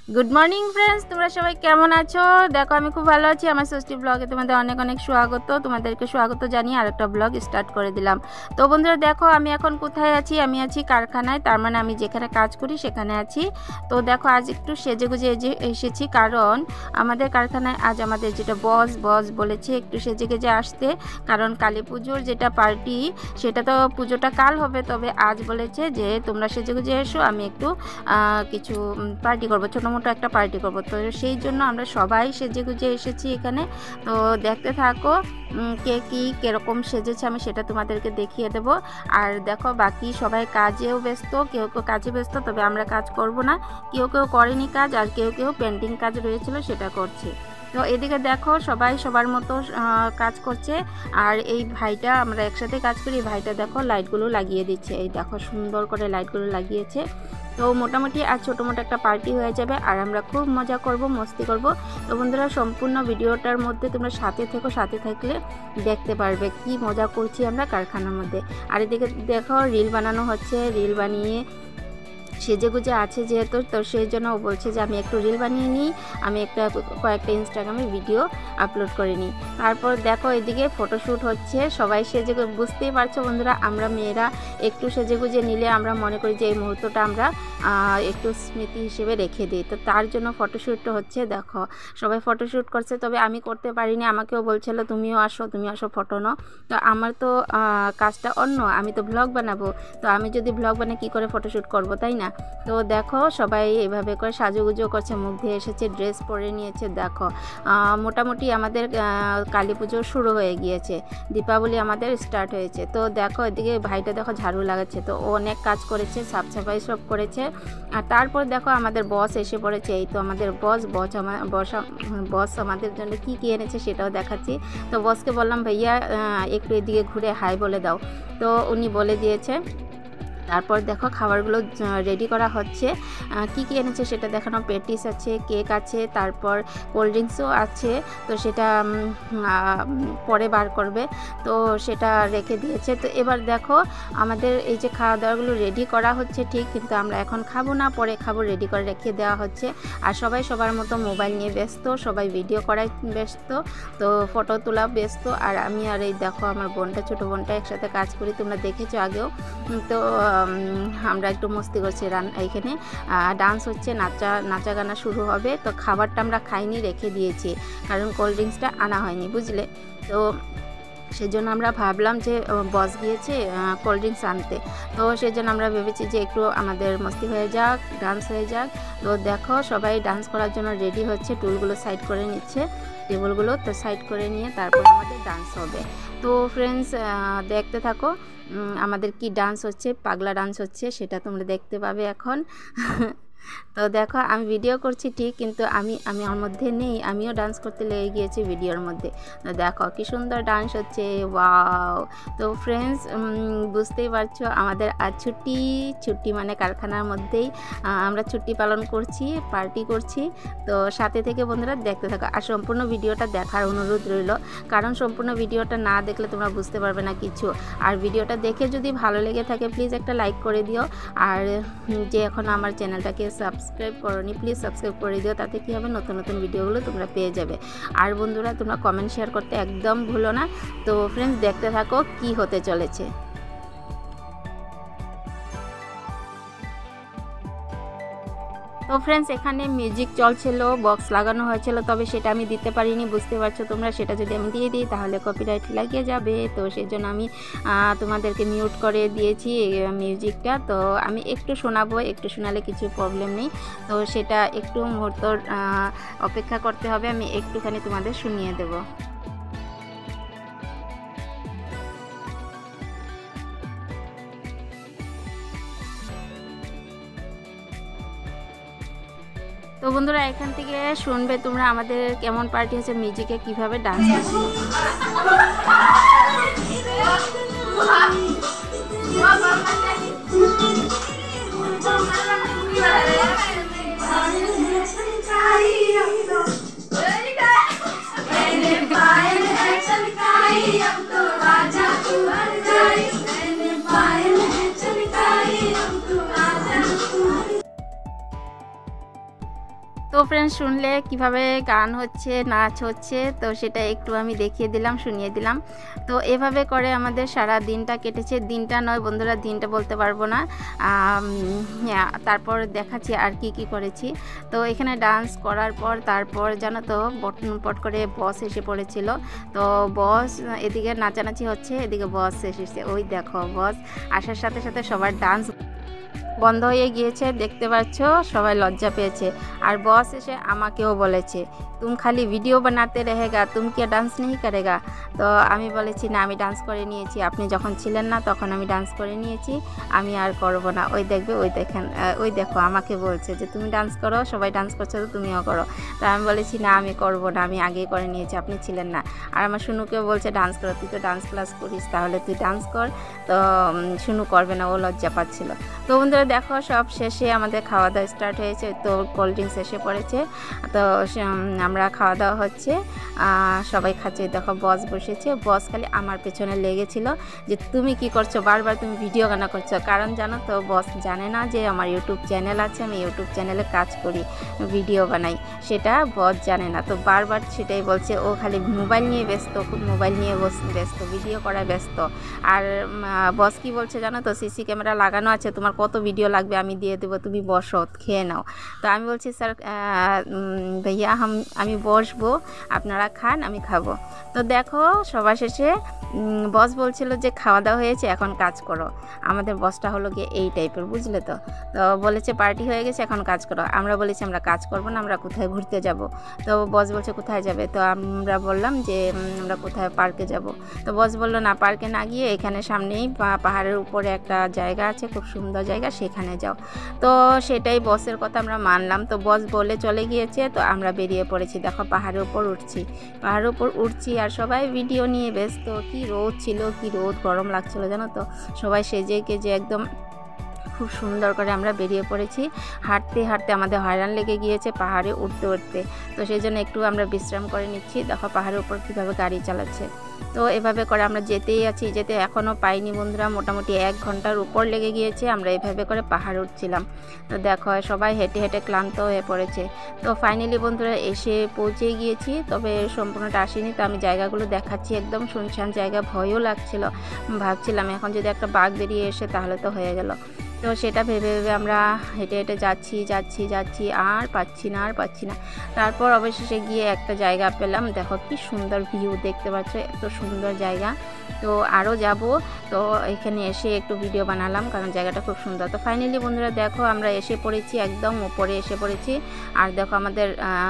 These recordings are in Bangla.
গুড মর্নিং ফ্রেন্ডস, তোমরা সবাই কেমন আছো? দেখো আমি খুব ভালো আছি। আমার ষষ্ঠী ব্লগে তোমাদের অনেক অনেক স্বাগত। তোমাদেরকে স্বাগত জানিয়ে আরেকটা ব্লগ স্টার্ট করে দিলাম। তো বন্ধুরা দেখো আমি এখন কোথায় আছি? আমি আছি কারখানায়, তার মানে আমি যেখানে কাজ করি সেখানে আছি। তো দেখো আজ একটু সেজেগুজে এসেছি, কারণ আমাদের কারখানায় আজ আমাদের যেটা বস বলেছে একটু সেজেগুজে আসতে, কারণ কালী পুজোর যেটা পার্টি সেটা তো পুজোটা কাল হবে, তবে আজ বলেছে যে তোমরা সেজেগুজে এসো, আমি একটু কিছু পার্টি করবো, ছোটো মোটো একটা পার্টি করবো। তো সেই জন্য আমরা সবাই সেজেগুজে এসেছি এখানে। তো দেখতে থাকো কে কী কীরকম সেজেছে, আমি সেটা তোমাদেরকে দেখিয়ে দেব। আর দেখো বাকি সবাই কাজেও ব্যস্ত, কেউ কেউ কাজে ব্যস্ত, তবে আমরা কাজ করব না। কেউ কেউ করেনি কাজ, আর কেউ কেউ পেন্টিং কাজ রয়েছিল সেটা করছে। তো এদিকে দেখো সবাই সবার মতো কাজ করছে। আর এই ভাইটা, আমরা একসাথে কাজ করি, এই ভাইটা দেখো লাইটগুলো লাগিয়ে দিচ্ছে। এই দেখো সুন্দর করে লাইটগুলো লাগিয়েছে। তো মোটামুটি আর ছোটো মোটো একটা পার্টি হয়ে যাবে, আর আমরা খুব মজা করব, মস্তি করব। তো বন্ধুরা সম্পূর্ণ ভিডিওটার মধ্যে তোমরা সাথে থেকো, সাথে থাকলে দেখতে পারবে কি মজা করছি আমরা কারখানার মধ্যে। আর এদিকে দেখো রিল বানানো হচ্ছে, রিল বানিয়ে সেজেগুজে আছে যেহেতু, তো সেই জন্য ও বলছে যে আমি একটু রিল বানিয়ে নিই, আমি কয়েকটা ইনস্টাগ্রামে ভিডিও আপলোড করে নিই। তারপর দেখো এদিকে ফটোশ্যুট হচ্ছে, সবাই সেজে, বুঝতেই পারছো বন্ধুরা আমরা মেয়েরা একটু সেজেগুজে নিলে আমরা মনে করি যে এই মুহূর্তটা আমরা একটু স্মৃতি হিসেবে রেখে দিই। তো তার জন্য ফটোশ্যুটটা হচ্ছে। দেখো সবাই ফটোশ্যুট করছে, তবে আমি করতে পারিনি। আমাকেও বলছিল তুমি আসো ফটো নাও। তো আমার তো কাজটা অন্য, আমি তো ব্লগ বানাবো। তো আমি যদি ব্লগ বানিয়ে কী করে ফটোশ্যুট করবো, তাই না? তো দেখো সবাই এইভাবে করে সাজুগুজো করছে, মুখ দিয়ে এসেছে, ড্রেস পরে নিয়েছে। দেখো মোটামুটি আমাদের কালী পুজো শুরু হয়ে গিয়েছে, দীপাবলি আমাদের স্টার্ট হয়েছে। তো দেখো এদিকে ভাইটা দেখো ঝাড়ু লাগাচ্ছে, তো ও অনেক কাজ করেছে, সাফ সাফাই সব করেছে। আর তারপর দেখো আমাদের বস এসে পড়েছে। এই তো আমাদের বস আমাদের জন্য কী কী এনেছে সেটাও দেখাচ্ছি। তো বসকে বললাম ভাইয়া একটু এদিকে ঘুরে হাই বলে দাও, তো উনি বলে দিয়েছে। তারপর দেখো খাবারগুলো রেডি করা হচ্ছে, কি কি এনেছে সেটা দেখানো। পেটিস আছে, কেক আছে, তারপর কোল্ড ড্রিঙ্কসও আছে। তো সেটা পরে বার করবে, তো সেটা রেখে দিয়েছে। তো এবার দেখো আমাদের এই যে খাওয়া দাওয়াগুলো রেডি করা হচ্ছে ঠিক, কিন্তু আমরা এখন খাবো না, পরে খাবো, রেডি করে রেখে দেওয়া হচ্ছে। আর সবাই সবার মতো মোবাইল নিয়ে ব্যস্ত, সবাই ভিডিও করায় ব্যস্ত, তো ফটো তোলা ব্যস্ত। আর আমি আর এই দেখো আমার বোনটা, ছোটো বোনটা একসাথে কাজ করি, তোমরা দেখেছো আগেও। তো আমরা একটু মস্তি করছি, এইখানে ডান্স হচ্ছে, নাচা গানা শুরু হবে। তো খাবারটা আমরা খাইনি, রেখে দিয়েছি, কারণ কোল্ড ড্রিঙ্কসটা আনা হয়নি, বুঝলে। তো সেজন্য আমরা ভাবলাম যে বস গিয়েছে কোল্ড ড্রিঙ্কস আনতে, তো সেজন্য আমরা ভেবেছি যে একটু আমাদের মস্তি হয়ে যাক, ডান্স হয়ে যাক। তো দেখো সবাই ডান্স করার জন্য রেডি হচ্ছে, টুলগুলো সাইড করে নিচ্ছে, টেবিলগুলো তো সাইড করে নিয়ে তারপর আমাদের ডান্স হবে। তো ফ্রেন্ডস দেখতে থাকো আমাদের কি ডান্স হচ্ছে, পাগলা ডান্স হচ্ছে, সেটা তোমরা দেখতে পাবে এখন। তো দেখো আমি ভিডিও করছি ঠিক, কিন্তু আমি আমার মধ্যে নেই, আমিও ডান্স করতে লেগে গিয়েছি ভিডিওর মধ্যে। তো দেখো কি সুন্দর ডান্স হচ্ছে, ওয়াও। তো ফ্রেন্ডস বুঝতেই পারছো আমাদের আজ ছুটি মানে কারখানার মধ্যেই আমরা ছুটি পালন করছি, পার্টি করছি। তো সাথে থেকে বন্ধুরা দেখতে থাকো, আর সম্পূর্ণ ভিডিওটা দেখার অনুরোধ রইল, কারণ সম্পূর্ণ ভিডিওটা না দেখলে তোমরা বুঝতে পারবে না কিছু। আর ভিডিওটা দেখে যদি ভালো লেগে থাকে প্লিজ একটা লাইক করে দিও। আর যে এখন আমার চ্যানেলটাকে সাবস্ক্রাইব করোনি প্লিজ সাবস্ক্রাইব করে দিও, তাতে কী হবে নতুন নতুন ভিডিওগুলো তোমরা পেয়ে যাবে। আর বন্ধুরা তোমরা কমেন্ট শেয়ার করতে একদম ভুলো না। তো ফ্রেন্ডস দেখতে থাকো কি হতে চলেছে। তো ফ্রেন্ডস এখানে মিউজিক চলছিল, বক্স লাগানো হয়েছিল, তবে সেটা আমি দিতে পারিনি, বুঝতে পারছো তোমরা। সেটা যদি আমি দিয়ে দিই তাহলে কপিরাইট লাগিয়ে যাবে, তো সেই জন্য আমি তোমাদেরকে মিউট করে দিয়েছি মিউজিকটা। তো আমি একটু শোনাবো, একটু শোনালে কিছু প্রবলেম নেই। তো সেটা একটু মুহূর্ত অপেক্ষা করতে হবে, আমি একটুখানি তোমাদের শুনিয়ে দেবো। তো বন্ধুরা এখান থেকে শুনবে তোমরা আমাদের কেমন পার্টি হচ্ছে, মিউজিকে কিভাবে ডান্স করছে। তো ফ্রেন্ডস শুনলে কিভাবে গান হচ্ছে, নাচ হচ্ছে, তো সেটা একটু আমি দেখিয়ে দিলাম, শুনিয়ে দিলাম। তো এভাবে করে আমাদের সারা দিনটা কেটেছে। দিনটা নয় বন্ধুরা, দিনটা বলতে পারবো না। তারপর দেখাচ্ছি আর কি করেছি। তো এখানে ডান্স করার পর তারপর জানো তো পট করে বস এসে পড়েছিল। তো বস এদিকে নাচানাচি হচ্ছে, এদিকে বস এসেছে। ওই দেখো বস আসার সাথে সাথে সবার ডান্স বন্ধ হয়ে গিয়েছে, দেখতে পাচ্ছ সবাই লজ্জা পেয়েছে। আর বস এসে আমাকেও বলেছে তুম খালি ভিডিও বানাতে रहेगा, तुम क्या ডান্স नहीं करेगा। তো আমি বলেছি না, আমি ডান্স করে নিয়েছি, আপনি যখন ছিলেন না তখন আমি ডান্স করে নিয়েছি, আমি আর করব না। ওই দেখবে, ওই দেখেন, ওই দেখো আমাকে বলছে যে তুমি ডান্স করো, সবাই ডান্স করছো তো তুমিও করো। তো আমি বলেছি না, আমি করব না, আমি আগেই করে নিয়েছি, আপনি ছিলেন না। আর আমার শুনুকেও বলছে ডান্স করো, তুই তো ডান্স ক্লাস করিস, তাহলে তুই ডান্স কর। তো শুনু করবে না, ও লজ্জা পাচ্ছিল। তো বন্ধুরা দেখো সব শেষে আমাদের খাওয়া দাওয়া স্টার্ট হয়েছে। তো কোল্ড ড্রিঙ্কস এসে পড়েছে, তো আমরা খাওয়া দাওয়া হচ্ছে, সবাই খাচ্ছে। দেখো বস বসেছে, বস খালি আমার পেছনে লেগেছিল যে তুমি কি করছো, বারবার তুমি ভিডিও গানা করছো। কারণ জানো তো বস জানে না যে আমার ইউটিউব চ্যানেল আছে, আমি ইউটিউব চ্যানেলে কাজ করি, ভিডিও বানাই, সেটা বস জানে না। তো বারবার সেটাই বলছে, ও খালি মোবাইল নিয়ে ব্যস্ত, খুব মোবাইল নিয়ে ব্যস্ত, ভিডিও করায় ব্যস্ত। আর বস কি বলছে জানো তো, সিসি ক্যামেরা লাগানো আছে, তোমার কত ভিডিও লাগবে আমি দিয়ে দেবো, তুমি বসো খেয়ে নাও। তো আমি বলছি স্যার ভাইয়া আমি বসবো, আপনারা খান, আমি খাবো। তো দেখো সবার শেষে বস বলছিল যে খাওয়া দাওয়া হয়েছে, এখন কাজ করো। আমাদের বসটা হলো গিয়ে এই টাইপের, বুঝলে তো। তো বলেছে পার্টি হয়ে গেছে, এখন কাজ করো। আমরা বলেছি আমরা কাজ করবো না, আমরা কোথায় ঘুরতে যাব। তো বস বলছে কোথায় যাবে। তো আমরা বললাম যে আমরা কোথায় পার্কে যাব। তো বস বললো না, পার্কে না গিয়ে এখানে সামনেই পাহাড়ের উপরে একটা জায়গা আছে, খুব সুন্দর জায়গা, সেখানে যাও। তো সেটাই বসের কথা আমরা মানলাম। তো বস বলে চলে গিয়েছে, তো আমরা বেরিয়ে পড়েছি। দেখো পাহাড়ের উপর উঠছি আর সবাই ভিডিও নিয়ে ব্যস্ত। কি রোদ ছিল, কি রোদ, গরম লাগছিল জানো তো। সবাই সেজে কেজে একদম খুব সুন্দর করে আমরা বেরিয়ে পড়েছি। হাঁটতে হাঁটতে আমাদের হয়রান লেগে গিয়েছে পাহাড়ে উঠতে। তো সেই জন্য একটু আমরা বিশ্রাম করে নিচ্ছি। দেখো পাহাড়ের উপর কীভাবে গাড়ি চালাচ্ছে। তো এভাবে করে আমরা যেতেই আছি, যেতে এখনও পাইনি বন্ধুরা, মোটামুটি 1 ঘন্টার উপর লেগে গিয়েছে। আমরা এভাবে করে পাহাড় উঠছিলাম। তো দেখো সবাই হেঁটে হেঁটে ক্লান্ত হয়ে পড়েছে। তো ফাইনালি বন্ধুরা এসে পৌঁছে গিয়েছি, তবে সম্পূর্ণটা আসিনি। তো আমি জায়গাগুলো দেখাচ্ছি, একদম শুনশান জায়গা, ভয়ও লাগছিল। ভাবছিলাম এখন যদি একটা বাঘ বেরিয়ে এসে তাহলে তো হয়ে গেল। তো সেটা ভেবে আমরা হেঁটে হেঁটে যাচ্ছি, আর পাচ্ছি না। তারপর অবশেষে গিয়ে একটা জায়গা পেলাম। দেখো কি সুন্দর ভিউ, দেখতে পাচ্ছ এত সুন্দর জায়গা। তো আরও যাব। তো এখানে এসে একটু ভিডিও বানালাম, কারণ জায়গাটা খুব সুন্দর। তো ফাইনালি বন্ধুরা দেখো আমরা এসে পড়েছি, একদম উপরে এসে পড়েছি। আর দেখো আমাদের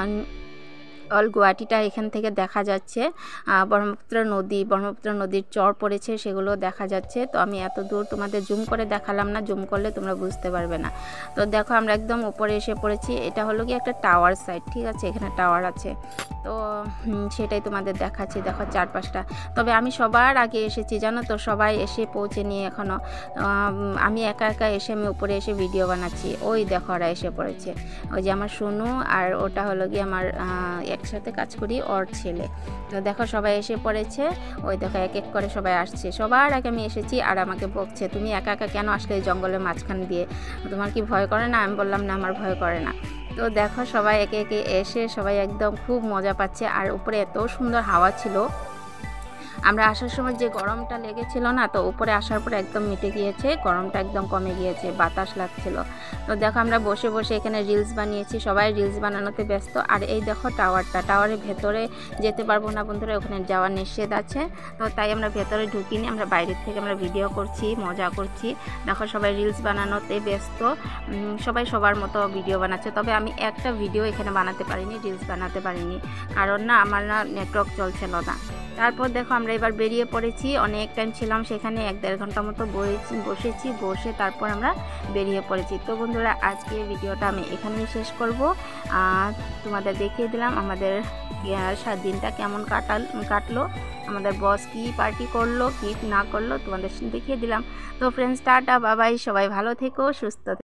অল গুয়াহাটিটা এখান থেকে দেখা যাচ্ছে। ব্রহ্মপুত্র নদীর চর পড়েছে, সেগুলো দেখা যাচ্ছে। তো আমি এত দূর তোমাদের জুম করে দেখালাম না, জুম করলে তোমরা বুঝতে পারবে না। তো দেখো আমরা একদম উপরে এসে পড়েছি। এটা হলো কি একটা টাওয়ার সাইড, ঠিক আছে, এখানে টাওয়ার আছে। তো সেটাই তোমাদের দেখাচ্ছি। দেখো চারপাশটা। তবে আমি সবার আগে এসেছি জানো তো, সবাই এসে পৌঁছে নিয়ে এখনও আমি একা এসে আমি উপরে এসে ভিডিও বানাচ্ছি। ওই দেখো ওরা এসে পড়েছে, ওই যে আমার সোনু, আর ওটা হলো গিয়ে আমার একসাথে কাজ করি ওর ছেলে। তো দেখো সবাই এসে পড়েছে, ওই দেখো এক এক করে সবাই আসছে। সবার আগে আমি এসেছি আর আমাকে বকছে তুমি একা কেন আসলে এই জঙ্গলের মাঝখান দিয়ে, তোমার কি ভয় করে না? আমি বললাম না, আমার ভয় করে না। তো দেখো সবাই একে একে এসে সবাই একদম খুব মজা পাচ্ছে। আর উপরে এত সুন্দর হাওয়া ছিল, আমরা আসার সময় যে গরমটা লেগেছিল না, তো উপরে আসার পর একদম মিটে গিয়েছে, গরমটা একদম কমে গিয়েছে, বাতাস লাগছিল। তো দেখো আমরা বসে এখানে রিলস বানিয়েছি, সবাই রিলস বানানোতে ব্যস্ত। আর এই দেখো টাওয়ারের ভেতরে যেতে পারবো না বন্ধুরা, ওখানে যাওয়া নিষেধ আছে। তো তাই আমরা ভেতরে ঢুকিনি, আমরা বাইরের থেকে আমরা ভিডিও করছি, মজা করছি। দেখো সবাই রিলস বানানোতে ব্যস্ত, সবাই সবার মতো ভিডিও বানাচ্ছে। তবে আমি একটা ভিডিও এখানে বানাতে পারিনি, রিলস বানাতে পারিনি, কারণ না আমার নেটওয়ার্ক চলছিল না। তারপর দেখো আমরা এবার বেরিয়ে পড়েছি, অনেক টাইম ছিলাম সেখানে, 1-1.5 ঘন্টা মতো বসে তারপর আমরা বেরিয়ে পড়েছি। তো বন্ধুরা আজকে ভিডিওটা আমি এখানেই শেষ করব। তোমাদের দেখিয়ে দিলাম আমাদের দিনটা কেমন কাটলো, আমাদের বস কি পার্টি করলো কি না করলো তোমাদের দেখিয়ে দিলাম। তো ফ্রেন্ডস টাটা বাবাই, সবাই ভালো থেকো, সুস্থ